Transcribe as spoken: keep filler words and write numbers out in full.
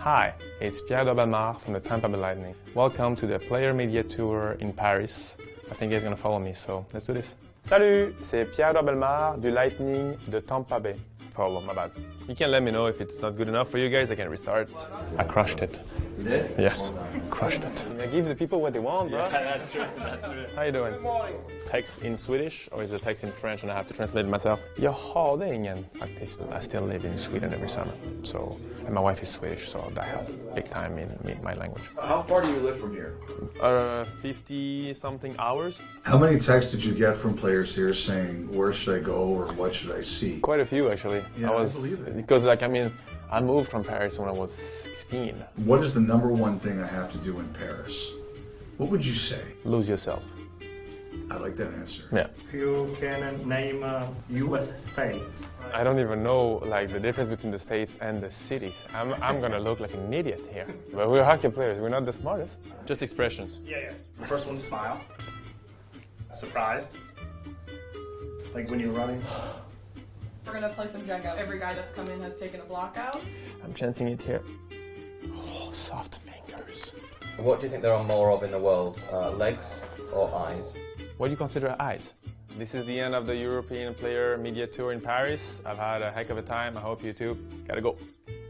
Hi, it's Pierre Bellemare from the Tampa Bay Lightning. Welcome to the Player Media Tour in Paris. I think he's gonna follow me, so let's do this. Salut, c'est Pierre Bellemare du Lightning de Tampa Bay. Follow, my bad. You can let me know if it's not good enough for you guys, I can restart. I crushed it. You did? Yes, crushed it. I give the people what they want, bro. Yeah, that's true, that's true. How you doing? Good morning. Text in Swedish, or is it text in French and I have to translate it myself? Jag har ingen faktiskt. I still live in Sweden every summer. So, and my wife is Swedish, so that helps big time in, in my language. How far do you live from here? Uh, fifty something hours. How many texts did you get from players here saying, where should I go or what should I see? Quite a few, actually. Yeah, I was, I believe it. Because, like, I mean, I moved from Paris when I was sixteen. What is the number one thing I have to do in Paris? What would you say? Lose yourself. I like that answer. Yeah. If you can name uh, U S states. I don't even know, like, the difference between the states and the cities. I'm, I'm gonna look like an idiot here. But we're hockey players, we're not the smartest. Just expressions. Yeah, yeah. The first one, smile. Surprised. Like when you're running. We're gonna play some Jenga. Every guy that's come in has taken a block out. I'm chanting it here. Oh, soft fingers. What do you think there are more of in the world, uh, legs or eyes? What do you consider eyes? This is the end of the European Player Media Tour in Paris. I've had a heck of a time. I hope you too. Gotta go.